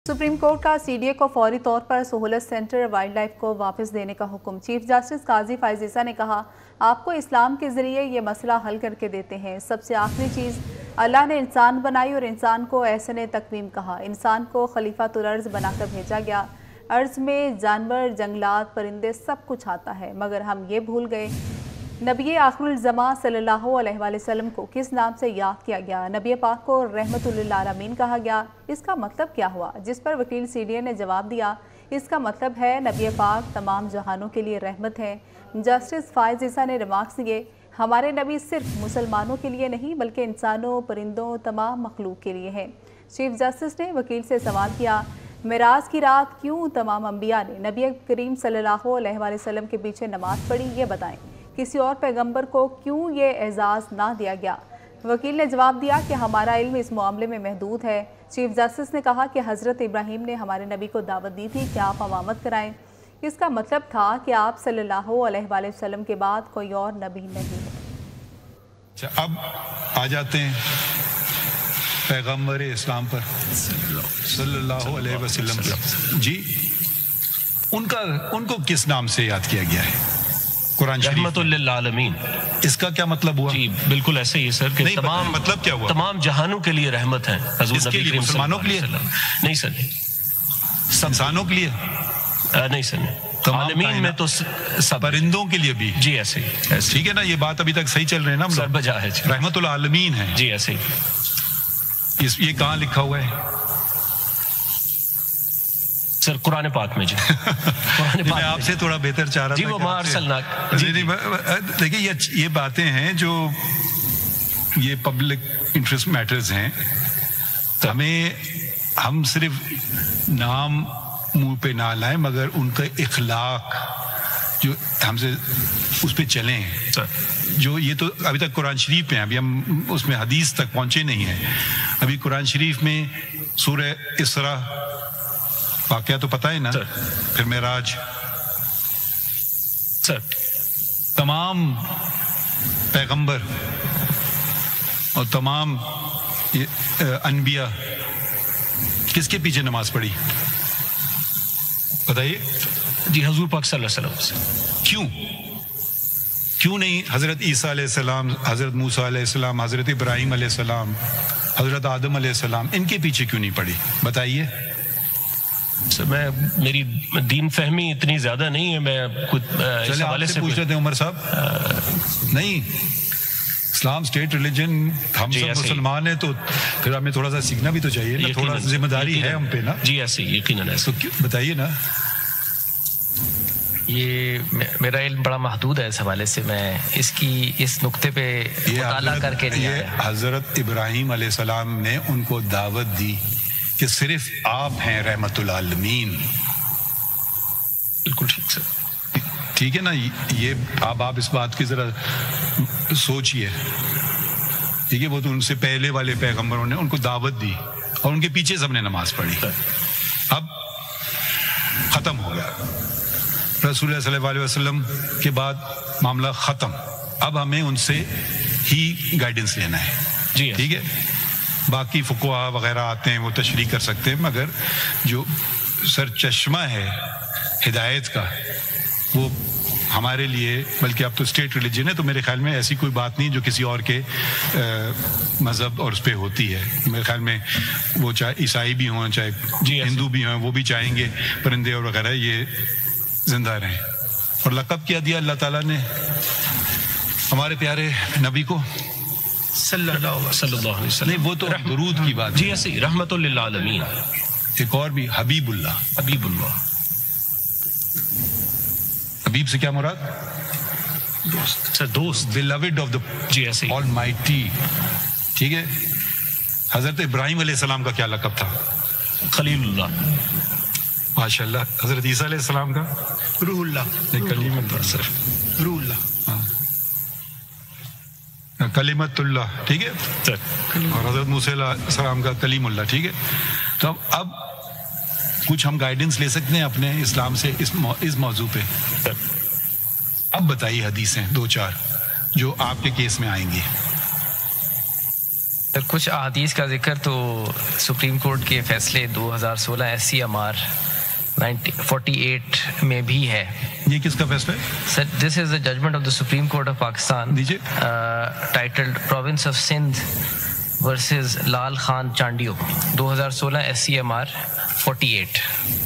Supreme court का CDA को फौरी तौर पर सहूलत सेंटर वाइल्ड लाइफ को वापस देने का हुक्म। चीफ जस्टिस काजी फायज ईसा ने कहा, आपको इस्लाम के ज़रिए ये मसला हल करके देते हैं। सबसे आखिरी चीज़, अल्लाह ने इंसान बनाई और इंसान को एहसन तकवीम कहा। इंसान को खलीफातुल अर्ज़ बनाकर भेजा गया। अर्ज़ में जानवर, जंगलात, परिंदे सब कुछ आता है, मगर हम ये भूल गए नबी आखिरुल ज़मा सल्लल्लाहु अलैहि वसल्लम को किस नाम से याद किया गया। नबी पाक को रहमतुल लिल आलमीन कहा गया। इसका मतलब क्या हुआ? जिस पर वकील सीडीए ने जवाब दिया, इसका मतलब है नबी पाक तमाम जहानों के लिए रहमत है। जस्टिस फायज ईसा ने रिमार्क्स दिए, हमारे नबी सिर्फ मुसलमानों के लिए नहीं बल्कि इंसानों, परिंदों, तमाम मखलूक के लिए हैं। चीफ जस्टिस ने वकील से सवाल किया, मेराज की रात क्यों तमाम अंबिया ने नबी करीम सल्लल्लाहु अलैहि वसल्लम के पीछे नमाज पढ़ी, ये बताएं। किसी और पैगंबर को क्यों ये एजाज़ ना दिया गया? वकील ने जवाब दिया कि हमारा इल्म इस मामले में महदूद है। चीफ जस्टिस ने कहा कि हज़रत इब्राहीम ने हमारे नबी को दावत दी थी कि आप अमामत कराएं। इसका मतलब था कि आप सल्लल्लाहु अलैहि वसल्लम के बाद कोई और नबी नहीं है। अब आ जाते हैं पैगंबर इस्लाम पर सल्लल्लाहु अलैहि वसल्लम जी, उनको किस नाम से याद किया गया है कुरान शरीफ? रहमतुल लिल आलमीन। इसका क्या मतलब हुआ? जी बिल्कुल ऐसे ही सर कि तमाम मतलब क्या हुआ? तमाम जहानों के लिए रहमत है। इसके लिए मुसलमानों के लिए नहीं सर, इंसानों के लिए नहीं सर, आलमीन में तो सब परिंदों के लिए भी। जी ऐसे ही, ठीक है ना, ये बात अभी तक सही चल रही है ना? सर बजा है, रहमतुल आलमीन है जी ऐसे ही। ये कहाँ लिखा हुआ है सर? कुरान पाक में जी। मैं आपसे थोड़ा बेहतर चाह रहा जी, था वो मार्सलनाक जी। देखिए ये बातें हैं जो ये पब्लिक इंटरेस्ट मैटर्स हैं। हम सिर्फ नाम मुंह पे ना लाएं, मगर उनका इखलाक जो हमसे उस पे चलें। जो ये तो अभी तक कुरान शरीफ में है, अभी हम उसमें हदीस तक पहुंचे नहीं हैं। अभी कुरान शरीफ में सूरह इसरा वाक़या तो पता है ना, फिर मेराज, सर तमाम पैगंबर और तमाम अनबिया किसके पीछे नमाज पढ़ी बताइए? जी हजूर पाक सल्लल्लाहु अलैहि वसल्लम। क्यों नहीं हजरत ईसा अलैहिस्सलाम, हजरत मूसा अलैहिस्सलाम, हजरत इब्राहीम अलैहिस्सलाम, हजरत आदम अलैहिस्सलाम, इनके पीछे क्यों नहीं पढ़ी बताइए? सर मेरी दीन फहमी इतनी ज्यादा नहीं है, मैं कुछ इस हवाले से पूछ लेते हैं उमर साहब। नहीं, इस्लाम स्टेट रिलीजन, हम सब मुसलमान हैं, तो फिर हमें थोड़ा सा सीखना भी तो चाहिए ना, थोड़ा जिम्मेदारी है हम पे ना। जी ऐसे यकीनन ऐसे। तो बताइए ना। ये मेरा इल्म बड़ा महदूद है, इस हवाले से मैं इस नुक्ते पे मुताला करके नहीं आया। हजरत इब्राहीम अलैहिस्सलाम ने उनको दावत दी कि सिर्फ आप हैं रहमतुल आलमीन। बिल्कुल ठीक सर, ठीक है ना? ये अब आप इस बात की जरा सोचिए। ठीक है, वो तो उनसे पहले वाले पैगंबरों ने उनको दावत दी और उनके पीछे सबने नमाज पढ़ी। अब खत्म हो गया, रसूलुल्लाह सल्लल्लाहु अलैहि वसल्लम के बाद मामला खत्म। अब हमें उनसे ही गाइडेंस लेना है। जी ठीक है, बाकी फुक़हा वगैरह आते हैं, वो तशरीह कर सकते हैं, मगर जो सर चश्मा है हिदायत का वो हमारे लिए, बल्कि अब तो स्टेट रिलीजन है, तो मेरे ख्याल में ऐसी कोई बात नहीं जो किसी और के मज़हब और उस पर होती है। मेरे ख्याल में वो चाहे ईसाई भी हों, चाहे हिंदू भी हों, वो भी चाहेंगे परिंदे और वगैरह ये जिंदा रहें। और लक़ब क्या दिया अल्लाह ताला ने हमारे प्यारे नबी को? सल्लल्लाहु अलैहि वसल्लम। नहीं, वो तो दुरूद की बात। जी ऐसे रहमतुल लिल आलमीन। एक और भी, हबीबुल्लाह। हबीब से क्या मुराद? दोस्त सर, दोस्त, बिलवेड ऑफ द जी ऐसे ऑलमाइटी। ठीक है, हजरत इब्राहीम अलैहिस्सलाम का क्या लक़ब था? खलीलुल्लाह। माशाल्लाह। हजरत ईसा अलैहिस्सलाम का? रूहुल्लाह। कलीमतुल्लाह सर, रूहुल्लाह, कलीमतुल्लाह। ठीक है सर। और हजरत मूसा अलैहिस्सलाम का कलीमुल्लाह। ठीक है, तो अब कुछ हम गाइडेंस ले सकते हैं अपने इस्लाम से इस मौजू पे। अब बताइए हदीसें 2-4 जो आपके केस में आएंगी। کچھ احادیث کا ذکر تو سپریم کورٹ کے فیصلے 2016 SC/MR 48 میں بھی ہے. یہ کس کا فیصلہ ہے؟ Sir this is the judgment of the supreme court of Pakistan titled province of Sindh versus Lal Khan Chandio 2016 SC/MR 48.